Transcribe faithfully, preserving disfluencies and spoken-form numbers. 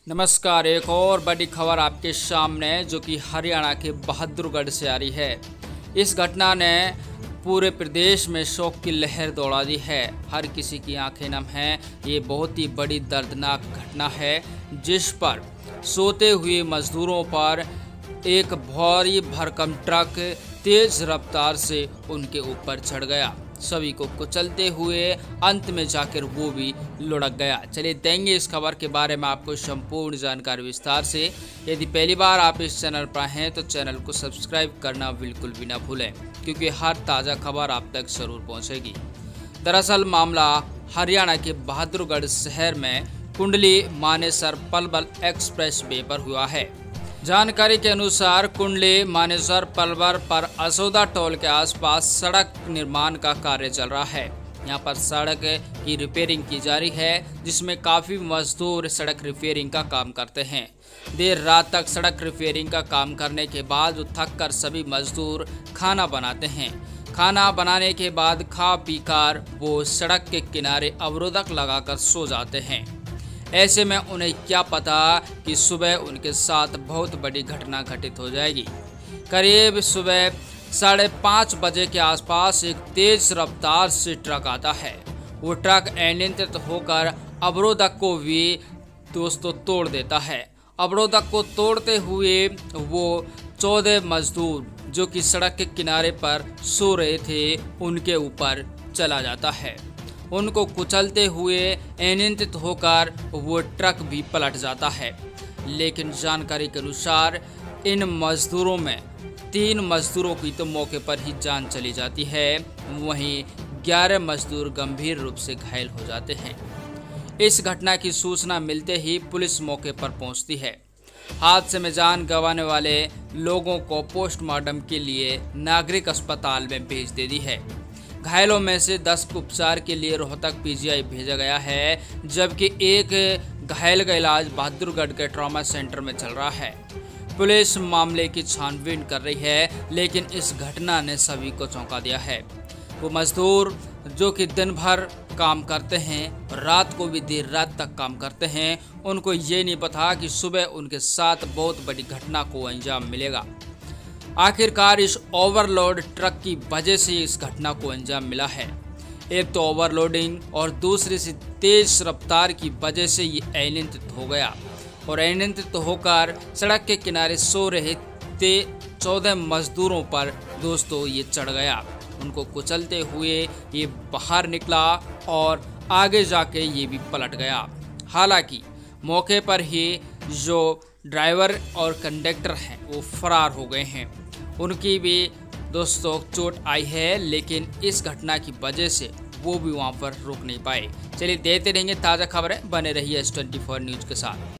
नमस्कार। एक और बड़ी खबर आपके सामने जो कि हरियाणा के बहादुरगढ़ से आ रही है। इस घटना ने पूरे प्रदेश में शोक की लहर दौड़ा दी है। हर किसी की आंखें नम हैं। ये बहुत ही बड़ी दर्दनाक घटना है जिस पर सोते हुए मजदूरों पर एक भारी भरकम ट्रक तेज रफ्तार से उनके ऊपर चढ़ गया, सभी को कुचलते हुए अंत में जाकर वो भी लुढ़क गया। चलिए देंगे इस खबर के बारे में आपको संपूर्ण जानकारी विस्तार से। यदि पहली बार आप इस चैनल पर हैं तो चैनल को सब्सक्राइब करना बिल्कुल भी ना भूलें, क्योंकि हर ताज़ा खबर आप तक जरूर पहुंचेगी। दरअसल मामला हरियाणा के बहादुरगढ़ शहर में कुंडली मानेसर पलवल एक्सप्रेस वे पर हुआ है। जानकारी के अनुसार कुंडली मानेसर पलवल पर असोदा टोल के आसपास सड़क निर्माण का कार्य चल रहा है। यहां पर सड़क की रिपेयरिंग की जा रही है, जिसमें काफ़ी मजदूर सड़क रिपेयरिंग का काम करते हैं। देर रात तक सड़क रिपेयरिंग का काम करने के बाद थक कर सभी मजदूर खाना बनाते हैं। खाना बनाने के बाद खा पी कर वो सड़क के किनारे अवरोधक लगाकर सो जाते हैं। ऐसे में उन्हें क्या पता कि सुबह उनके साथ बहुत बड़ी घटना घटित हो जाएगी। करीब सुबह साढ़े पाँच बजे के आसपास एक तेज रफ्तार से ट्रक आता है। वो ट्रक अनियंत्रित होकर अवरोधक को भी दोस्तों तोड़ देता है। अवरोधक को तोड़ते हुए वो चौदह मजदूर जो कि सड़क के किनारे पर सो रहे थे उनके ऊपर चला जाता है। उनको कुचलते हुए अनियंत्रित होकर वो ट्रक भी पलट जाता है। लेकिन जानकारी के अनुसार इन मजदूरों में तीन मजदूरों की तो मौके पर ही जान चली जाती है, वहीं ग्यारह मजदूर गंभीर रूप से घायल हो जाते हैं। इस घटना की सूचना मिलते ही पुलिस मौके पर पहुंचती है। हादसे में जान गंवाने वाले लोगों को पोस्टमार्टम के लिए नागरिक अस्पताल में भेज दे दी है। घायलों में से दस को उपचार के लिए रोहतक पीजीआई भेजा गया है, जबकि एक घायल का इलाज बहादुरगढ़ के ट्रॉमा सेंटर में चल रहा है। पुलिस मामले की छानबीन कर रही है, लेकिन इस घटना ने सभी को चौंका दिया है। वो मजदूर जो कि दिन भर काम करते हैं, रात को भी देर रात तक काम करते हैं, उनको ये नहीं पता कि सुबह उनके साथ बहुत बड़ी घटना को अंजाम मिलेगा। आखिरकार इस ओवरलोड ट्रक की वजह से इस घटना को अंजाम मिला है। एक तो ओवरलोडिंग और दूसरी से तेज रफ्तार की वजह से ये अनियंत्रित हो गया और अनियंत्रित होकर सड़क के किनारे सो रहे थे चौदह मजदूरों पर दोस्तों ये चढ़ गया। उनको कुचलते हुए ये बाहर निकला और आगे जाके ये भी पलट गया। हालांकि मौके पर ही जो ड्राइवर और कंडक्टर हैं वो फरार हो गए हैं। उनकी भी दोस्तों चोट आई है, लेकिन इस घटना की वजह से वो भी वहां पर रुक नहीं पाए। चलिए देते रहेंगे ताज़ा खबरें, बने रहिए एस ट्वेंटी फोर न्यूज़ के साथ।